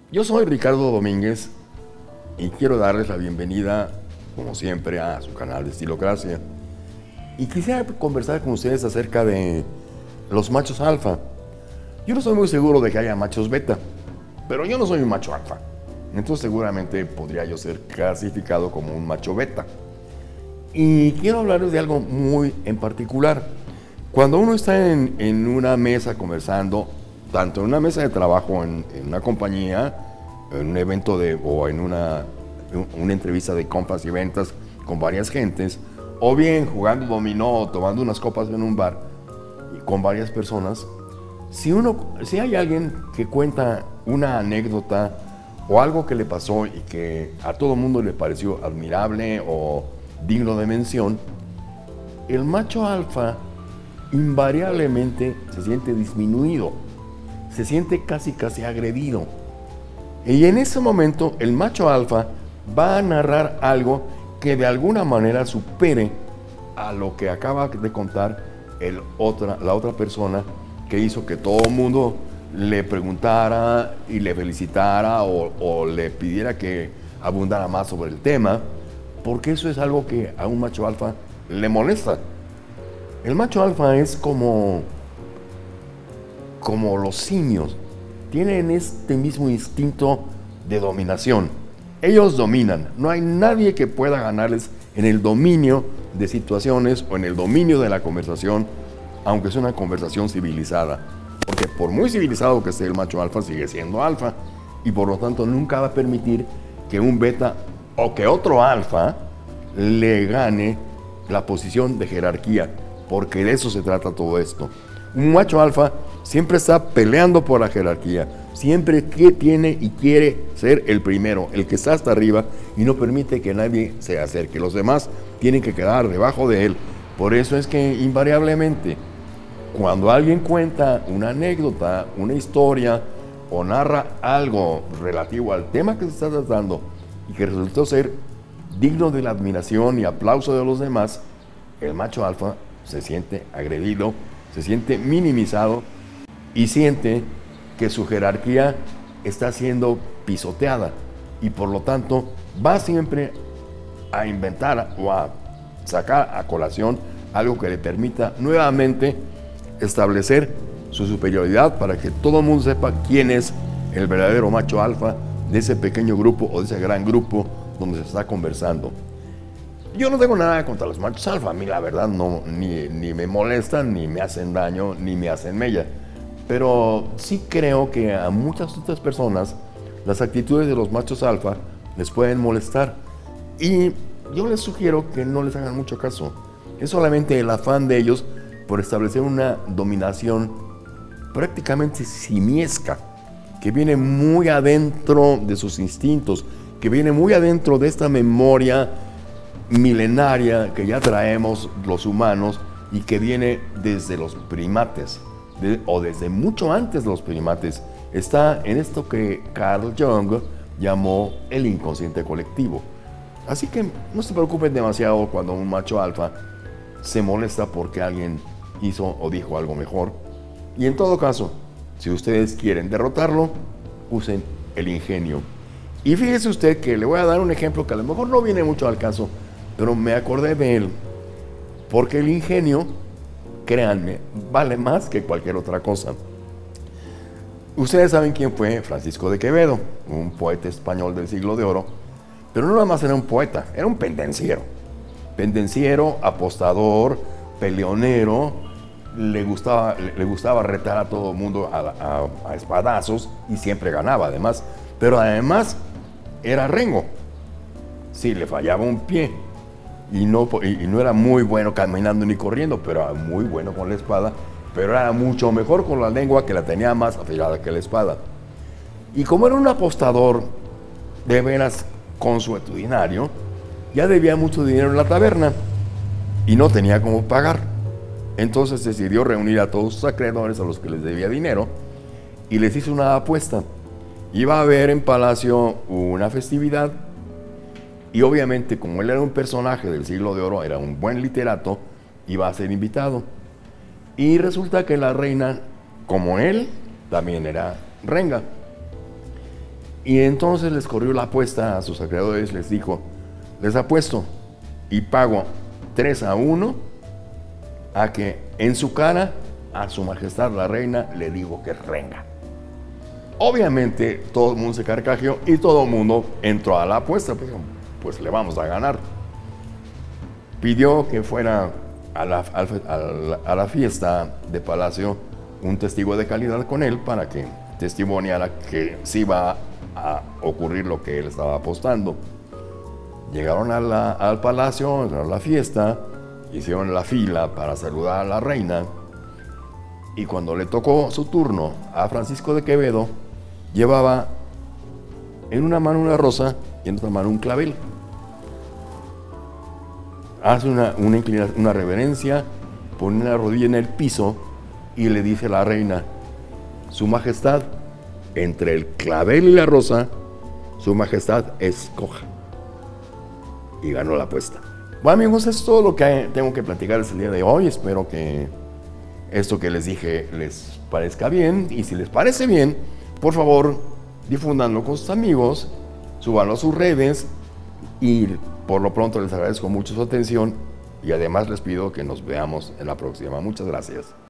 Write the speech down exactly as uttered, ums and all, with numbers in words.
Yo soy Ricardo Domínguez y quiero darles la bienvenida, como siempre, a su canal de Estilocracia. Y quisiera conversar con ustedes acerca de los machos alfa. Yo no estoy muy seguro de que haya machos beta, pero yo no soy un macho alfa. Entonces seguramente podría yo ser clasificado como un macho beta. Y quiero hablarles de algo muy en particular. Cuando uno está en, en una mesa conversando, tanto en una mesa de trabajo, en, en una compañía, en un evento de, o en una, una entrevista de compras y ventas con varias gentes, o bien jugando dominó o tomando unas copas en un bar con varias personas, si, uno, si hay alguien que cuenta una anécdota o algo que le pasó y que a todo el mundo le pareció admirable o digno de mención, el macho alfa invariablemente se siente disminuido, se siente casi casi agredido. Y en ese momento el macho alfa va a narrar algo que de alguna manera supere a lo que acaba de contar el otra, la otra persona, que hizo que todo el mundo le preguntara y le felicitara o, o le pidiera que abundara más sobre el tema, porque eso es algo que a un macho alfa le molesta. El macho alfa es como, como los simios, tienen este mismo instinto de dominación. Ellos dominan, no hay nadie que pueda ganarles en el dominio de situaciones o en el dominio de la conversación, aunque sea una conversación civilizada. Porque por muy civilizado que esté el macho alfa, sigue siendo alfa, y por lo tanto nunca va a permitir que un beta o que otro alfa le gane la posición de jerarquía, porque de eso se trata todo esto. Un macho alfa siempre está peleando por la jerarquía, siempre que tiene y quiere ser el primero, el que está hasta arriba, y no permite que nadie se acerque. Los demás tienen que quedar debajo de él. Por eso es que invariablemente, cuando alguien cuenta una anécdota, una historia o narra algo relativo al tema que se está tratando y que resultó ser digno de la admiración y aplauso de los demás, el macho alfa se siente agredido, se siente minimizado y siente que su jerarquía está siendo pisoteada, y por lo tanto va siempre a inventar o a sacar a colación algo que le permita nuevamente establecer su superioridad, para que todo el mundo sepa quién es el verdadero macho alfa de ese pequeño grupo o de ese gran grupo donde se está conversando. Yo no tengo nada contra los machos alfa, a mí la verdad no, ni, ni me molestan, ni me hacen daño, ni me hacen mella. Pero sí creo que a muchas otras personas las actitudes de los machos alfa les pueden molestar. Y yo les sugiero que no les hagan mucho caso. Es solamente el afán de ellos por establecer una dominación prácticamente simiesca, que viene muy adentro de sus instintos, que viene muy adentro de esta memoria milenaria que ya traemos los humanos y que viene desde los primates, de, o desde mucho antes de los primates. Está en esto que Carl Jung llamó el inconsciente colectivo. Así que no se preocupen demasiado cuando un macho alfa se molesta porque alguien hizo o dijo algo mejor. Y en todo caso, si ustedes quieren derrotarlo, usen el ingenio. Y fíjese usted que le voy a dar un ejemplo que a lo mejor no viene mucho al caso, pero me acordé de él, porque el ingenio, créanme, vale más que cualquier otra cosa. Ustedes saben quién fue Francisco de Quevedo, un poeta español del siglo de oro, pero no nada más era un poeta, era un pendenciero. Pendenciero, apostador, peleonero, le gustaba, le gustaba retar a todo el mundo a, a, a espadazos, y siempre ganaba además, pero además era rengo. Sí, le fallaba un pie y no, y, y no era muy bueno caminando ni corriendo, pero era muy bueno con la espada, pero era mucho mejor con la lengua, que la tenía más afilada que la espada. Y como era un apostador de veras consuetudinario, ya debía mucho dinero en la taberna y no tenía cómo pagar. Entonces decidió reunir a todos sus acreedores a los que les debía dinero y les hizo una apuesta. Iba a haber en Palacio una festividad y obviamente, como él era un personaje del siglo de oro, era un buen literato, iba a ser invitado. Y resulta que la reina, como él, también era renga. Y entonces les corrió la apuesta a sus acreedores, les dijo, les apuesto y pago tres a uno a que en su cara a su majestad la reina le digo que renga. Obviamente todo el mundo se carcajeó y todo el mundo entró a la apuesta, pues, pues le vamos a ganar. Pidió que fuera a la, a, la, a la fiesta de Palacio un testigo de calidad con él para que testimoniara que sí iba a ocurrir lo que él estaba apostando. Llegaron a la, al palacio, a la fiesta, hicieron la fila para saludar a la reina y cuando le tocó su turno a Francisco de Quevedo, llevaba en una mano una rosa y en otra mano un clavel. Hace una, una, una reverencia, pone la rodilla en el piso y le dice a la reina, su majestad, entre el clavel y la rosa, su majestad escoja. Y ganó la apuesta. Bueno, amigos, es todo lo que tengo que platicarles el día de hoy. Espero que esto que les dije les parezca bien. Y si les parece bien, por favor, difúndanlo con sus amigos, súbanlo a sus redes. Y por lo pronto les agradezco mucho su atención. Y además les pido que nos veamos en la próxima. Muchas gracias.